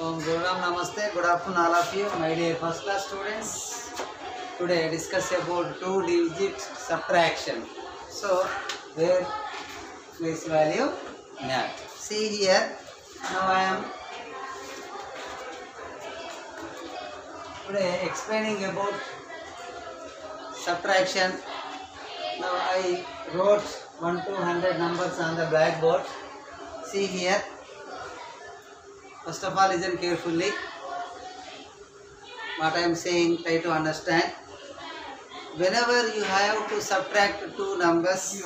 Gururam Namaste, good afternoon all of you, my dear first class students. Today I discuss about two-digit subtraction. So, where place value not. See here, now I am today explaining about subtraction. Now I wrote 1 to 100 numbers on the blackboard. See here. First of all, listen carefully. What I am saying, try to understand. Whenever you have to subtract two numbers,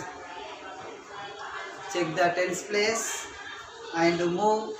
check the tens place and move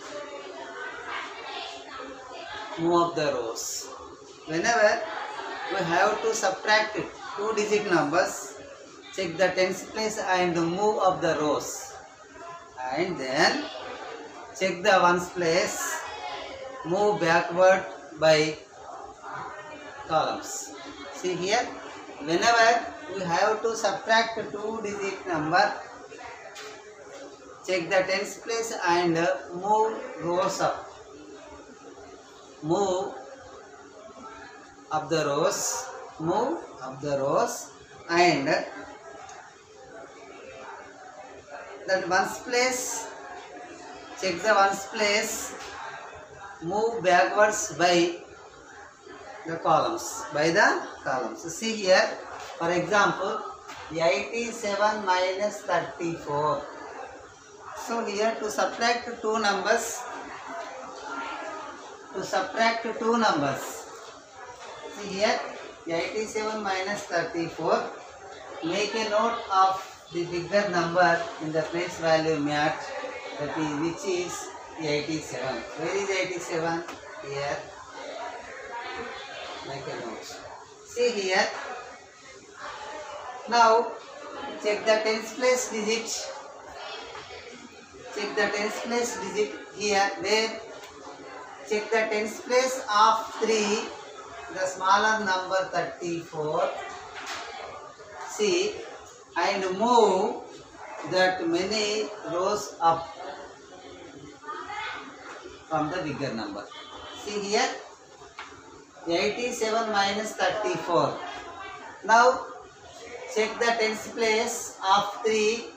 up the rows. Whenever you have to subtract two-digit numbers, check the tens place and move up the rows. And then check the ones place, move backward by columns. See here, whenever we have to subtract two-digit number, check the tens place and move rows up. Move up the rows, and that ones place, check the ones place, move backwards by the columns. See here, for example, 87 minus 34. So here to subtract two numbers, see here, 87 minus 34, make a note of the bigger number in the place value mat, that is, which is 87. Where is 87? Here. Make a note. See here. Now check the tens place digit. Here. Where? Check the tens place of 3, the smaller number 34. See, and move that many rows up from the bigger number. See here, 87 minus 34. Now check the tens place of 3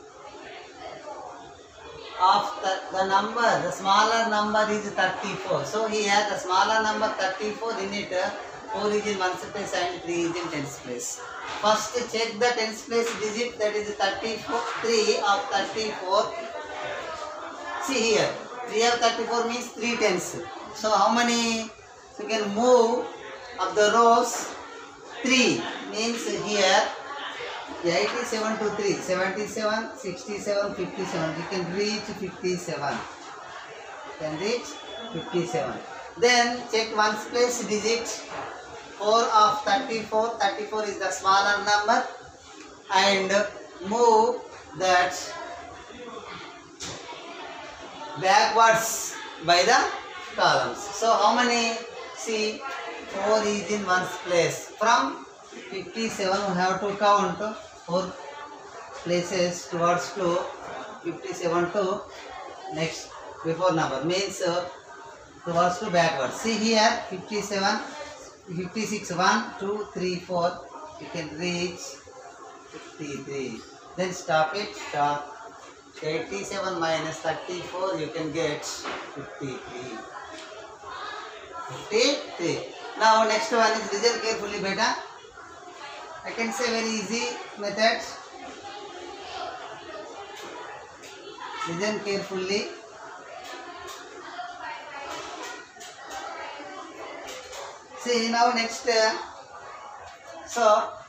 of the number, the smaller number is 34. So here the smaller number 34, in it 4 is in ones place and 3 is in tens place. First check the tens place digit, that is 34, 3 of 34. See here, 3 of 34 means 3 tens. So how many? So you can move up the rows 3, means here 87 to 3, 77, 67, 57. You can reach 57. Then check ones place digit, 4 of 34. 34 is the smaller number, and move that backwards by the columns. So how many? See, 4 is in ones place. From 57 we have to count 4 places towards to 57 to next before number, means towards to backwards. See here, 57, 56, 1, 2, 3, 4. You can reach 53. Then stop it. 87 minus 34, you can get 53. Now next one is, listen carefully beta. I can say very easy method. Listen carefully. See now next. So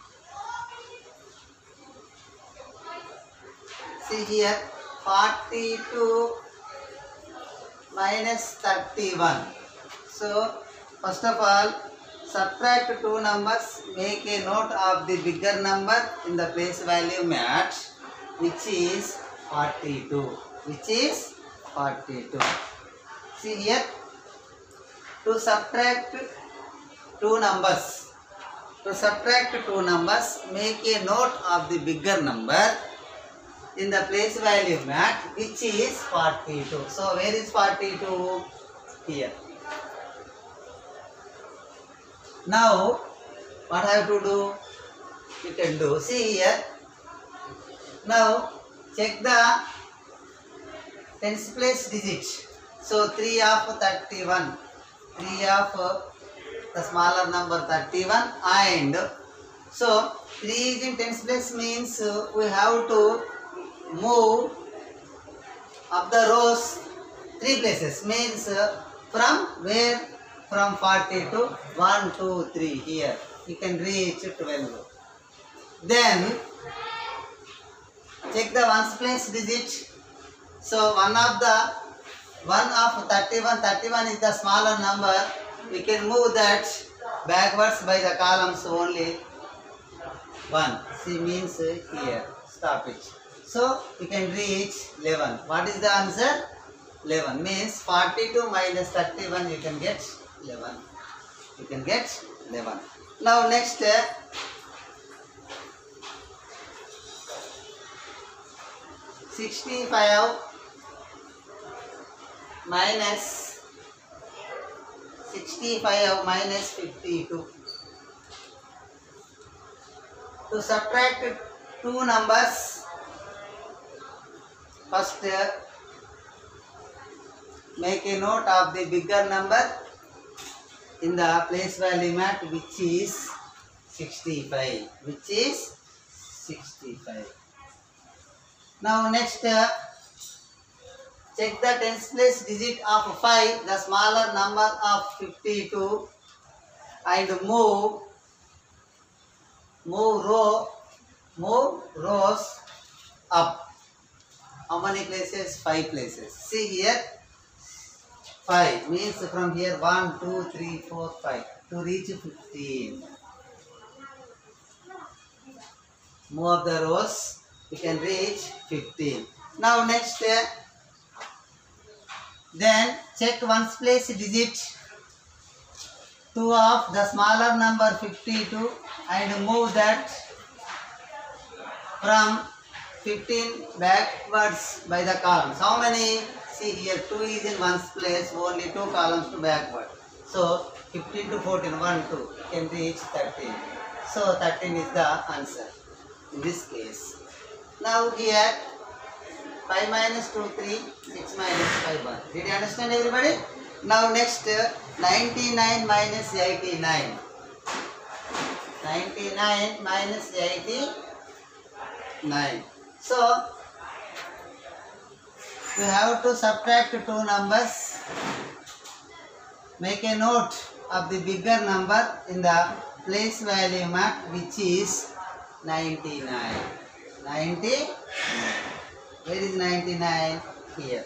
see here, 42 minus 31. So first of all, subtract two numbers, make a note of the bigger number in the place value mat, which is 42. See here, to subtract two numbers, make a note of the bigger number in the place value mat, which is 42. So where is 42? here. Now what I have to do? You can do. See here. Now check the tens place digit. So 3 of 31. 3 of the smaller number 31, and so 3 is in tens place means we have to move up the rows 3 places, means from where? From 40 to 1, 2, 3 here. You can reach 12. Then check the ones place digit. So 1 of 31, 31 is the smaller number. We can move that backwards by the columns only 1. C means here. Stop it. So you can reach 11. What is the answer? 11 means 42 minus 31. You can get 11. You can get 11. Now next, 65 minus 65 minus 52. To subtract two numbers, first make a note of the bigger number in the place value mat, which is 65. Which is 65. Now next, check the tens place digit of 5, the smaller number of 52, and move rows up. How many places? 5 places. See here, 5 means from here 1, 2, 3, 4, 5 to reach 15. Move up the rows, you can reach 15. Now next, then check ones place digit 2 of the smaller number 52 and move that from 15 backwards by the columns. How many? See here, 2 is in ones place, only 2 columns to backward. So 15 to 14, 1, 2 can reach 13. So 13 is the answer in this case. Now here, 5 minus 2, 3, 6 minus 5, 1. Did you understand, everybody? Now next, 99 minus 89. 99 minus 89. So, you have to subtract two numbers. Make a note of the bigger number in the place value mat, which is 99. 99. Where is 99? Here.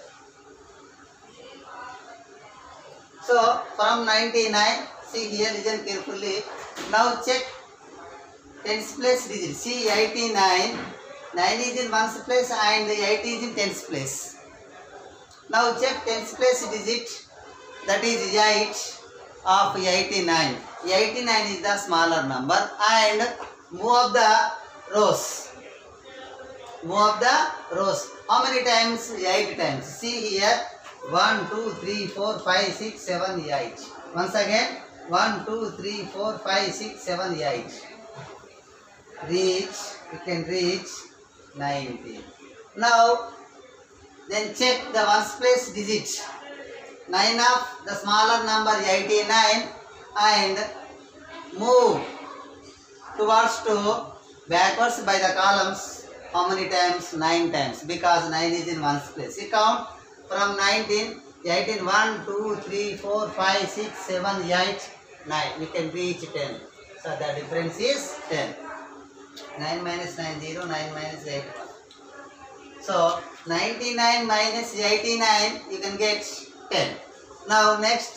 So, from 99, see here, listen carefully. Now check tens place digit. See 89. 9 is in ones place and 8 is in tens place. Now check tens place digit, that is 8 of 89. 89 is the smaller number, and move up the rows. Move up the rows. How many times? 8 times. See here, 1, 2, 3, 4, 5, 6, 7, 8. Once again, 1, 2, 3, 4, 5, 6, 7, 8. Reach, you can reach 90. Now, then check the ones place digit. 9 of the smaller number 89 and move towards to backwards by the columns. How many times? 9 times, because 9 is in ones place. You count from 19, 18, 1, 2, 3, 4, 5, 6, 7, 8, 9. We can reach 10. So the difference is 10. 9 minus 9, 0, 9 minus 8, 1. So 99 minus 89, you can get 10. Now next,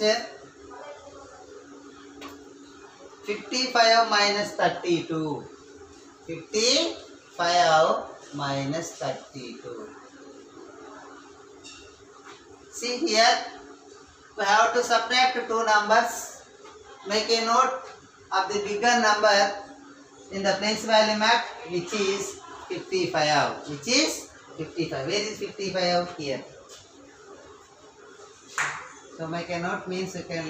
55 minus 32. 55 minus 32. See here, we have to subtract two numbers. Make a note of the bigger number in the place value mat, which is 55. Which is 55. Where is 55? Here. So make a note means you can.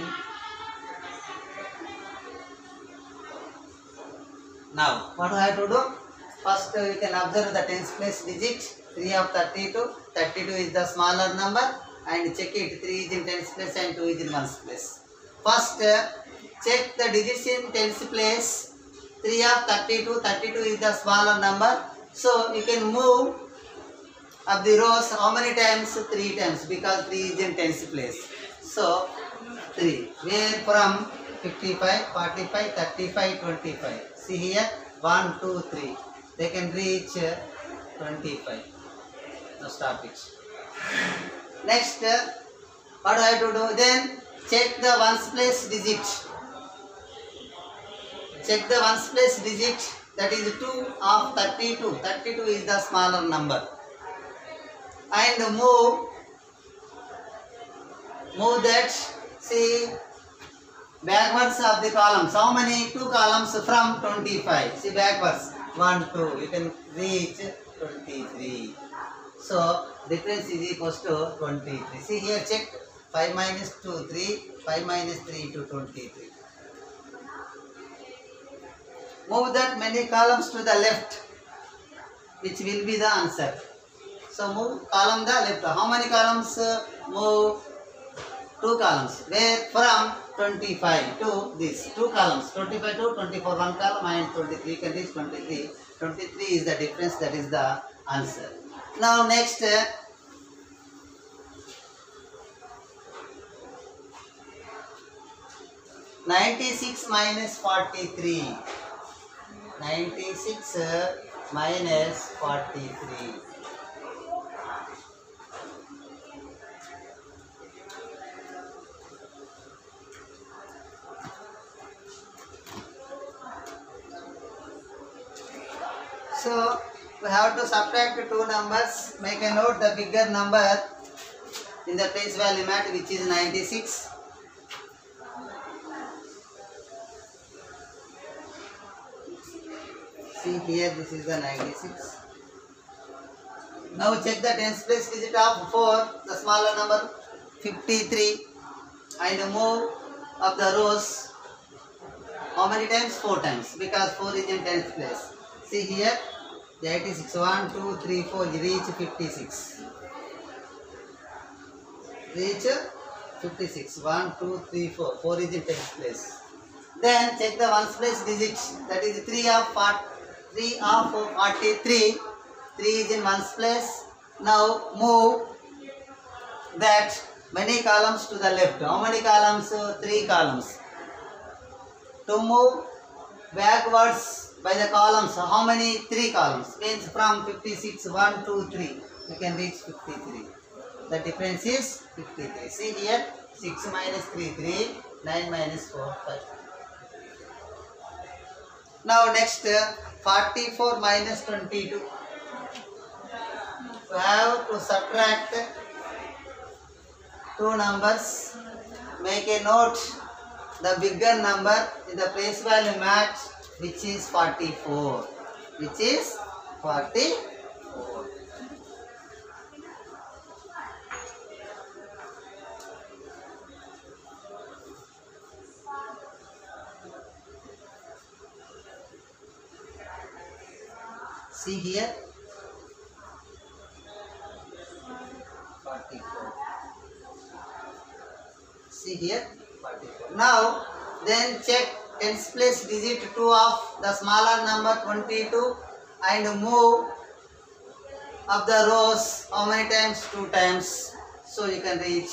Now what do I have to do? First you can observe the tens place digit. 3 of 32. 32 is the smaller number and check it. 3 is in tens place and 2 is in ones place. First check the digits in tens place. 3 of 32. 32 is the smaller number. So you can move up the rows how many times? 3 times because 3 is in tens place. So 3. Where from? 55, 45, 35, 25. See here 1, 2, 3. They can reach 25. Now stop it. Next, what do I have to do? Then check the ones place digit. Check the ones place digit. That is 2 of 32. 32 is the smaller number. And move that. See backwards of the columns. How many? 2 columns from 25. See backwards. 1, 2. You can reach 23. So difference is equals to 23. See here, check 5 minus 2, 3. 5 minus 3 to 23. Move that many columns to the left, which will be the answer. So move column the left. How many columns? Move 2 columns. Where from 25 to this 2 columns. 25 to 24 1 column and 23 can reach 23. 23 is the difference. That is the answer. Now next. 96 minus 43. 96 minus 43. So we have to subtract 2 numbers. Make a note the bigger number in the place value mat, which is 96. See here, this is the 96. Now check the tens place digit of 4, the smaller number 53, and move up the rows. How many times? 4 times, because 4 is in tens place. See here, 86. 1, 2, 3, 4. Reach 56. Reach 56. 1, 2, 3, 4. 4 is in tens place. Then check the ones place digit. That is 3 of 43. 3 is in ones place. Now move that many columns to the left. How many columns? 3 columns. To move backwards by the columns, how many? 3 columns. Means from 56, 1, 2, 3. You can reach 53. The difference is 53. See here, 6 minus 3, 3. 9 minus 4, 5. Now next, 44 minus 22. We have to subtract 2 numbers. Make a note the bigger number in the place value mat, which is 44. Which is 44. See here, 44. See here, 44. Now, then check tens place digit 2 of the smaller number 22 and move up the rows. How many times? 2 times. So you can reach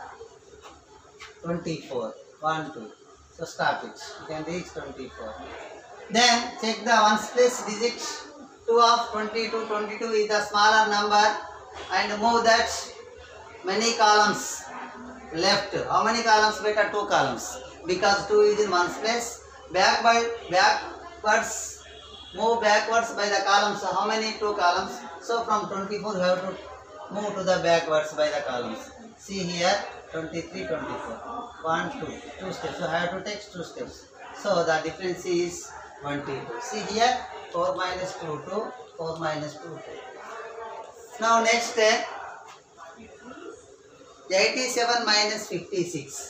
24. 1, 2. So stop it. You can reach 24. Then check the ones place digit 2 of 22. 22 is the smaller number and move that many columns left. How many columns? Better 2 columns. Because 2 is in ones place. Backwards. Move backwards by the columns. So how many? 2 columns. So from 24 you have to move to the backwards by the columns. See here, 23, 24. 1, 2. 2 steps. So I have to take 2 steps. So the difference is 22. See here, 4 minus 2, 2. 4 minus 2, 2. Now next, 87 minus 56.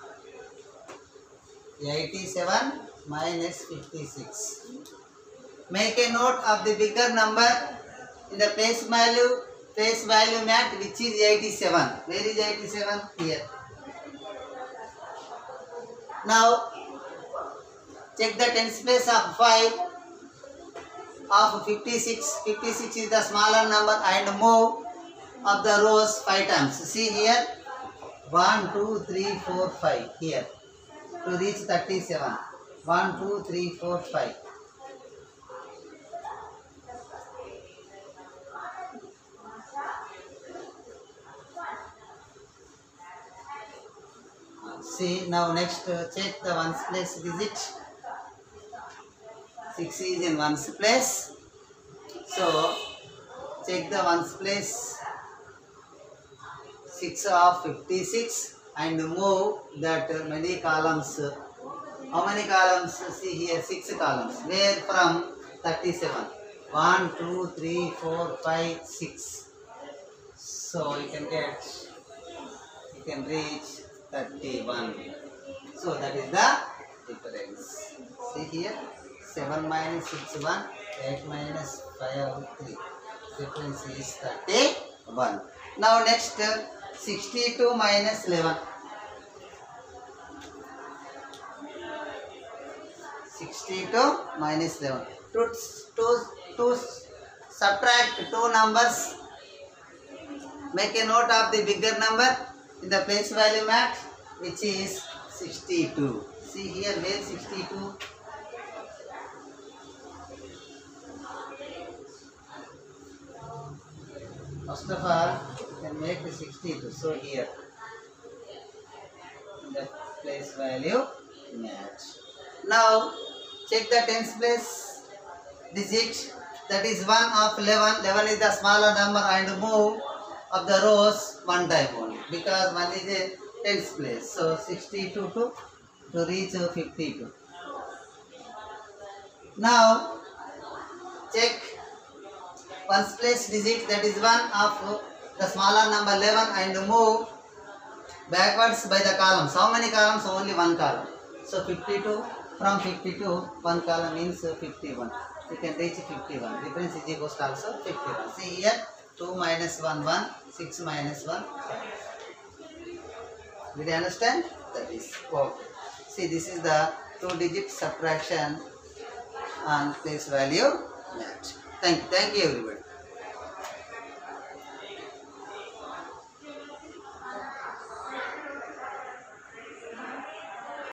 87 minus 56. Make a note of the bigger number in the place value mat, which is 87. Where is 87? Here. Now check the tens place of 5 of 56. 56 is the smaller number and move of the rows 5 times. See here, 1, 2, 3, 4, 5 here to reach 37. 1, 2, 3, 4, 5. See, now next check the ones place digit. 6 is in ones place. So check the ones place 6 of 56 and move that many columns. How many columns? See here, 6 columns. Where from 37? 1, 2, 3, 4, 5, 6. So you can reach 31. So that is the difference. See here, 7 minus 6, 1, 8 minus 5, 3. Difference is 31. Now next, 62 minus 11. 62 minus 11. To subtract two numbers, make a note of the bigger number in the place value mat, which is 62. See here, where 62? First of all, you can make the 62. So here, in the place value mat. Now check the tens place digit. That is 1 of 11. 11 is the smaller number and move of the rows one time only, because 1 is a tens place. So 62 to reach 52. Now check ones place digit, that is 1 of the smaller number 11 and move backwards by the columns. How many columns? Only one column. So 52, from 52 one column means 51. You can reach 51. Difference is equals to also 51. See here, 2 minus 1, 1, 6 minus 1, 5. Did you understand? That is okay. See, this is the 2-digit subtraction on place value mat. Thank you everybody.